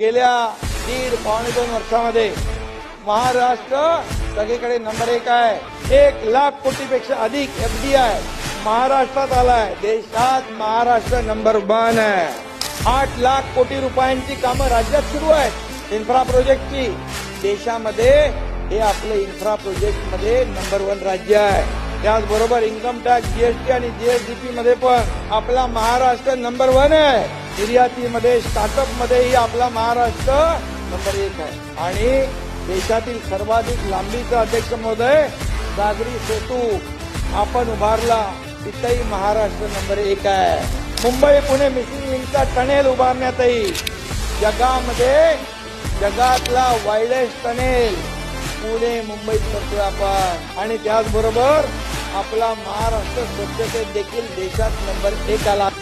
गेल्या 1.5-2 वर्षामध्ये महाराष्ट्र सगळीकडे नंबर 1 आहे। 1 लाख कोटीपेक्षा अधिक एफडीआय महाराष्ट्रात आलाय। देशात महाराष्ट्र नंबर 1 आहे। 8 लाख कोटी रुपयांची कामं राज्यात सुरू आहेत इन्फ्रा प्रोजेक्टची। देशामध्ये हे आपलं इन्फ्रा प्रोजेक्ट मध्ये नंबर 1 राज्य आहे। त्याचबरोबर इन्कम टॅक्स, जीएसटी आणि जीएसडीपी मध्ये पण आपला महाराष्ट्र नंबर 1 आहे। निर्यातीमध्ये, स्टार्टअप मध्येही आपला महाराष्ट्र नंबर 1 आहे। आणि देशातील सर्वाधिक लांबीचा अध्यक्ष महोदय सागरी सेतू आपण उभारला, तिथेही महाराष्ट्र नंबर 1 आहे। मुंबई पुणे मिसिंग लिंकचा टनेल उभारण्यातही जगातला वाईडेस्ट टनेल पुणे मुंबईत करतोय आपण। आणि त्याचबरोबर आपला महाराष्ट्र स्वच्छतेत देखील देशात नंबर 1 आला।